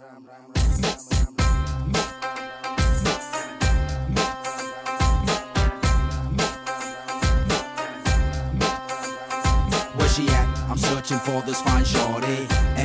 Where she at? I'm searching for this fine shorty.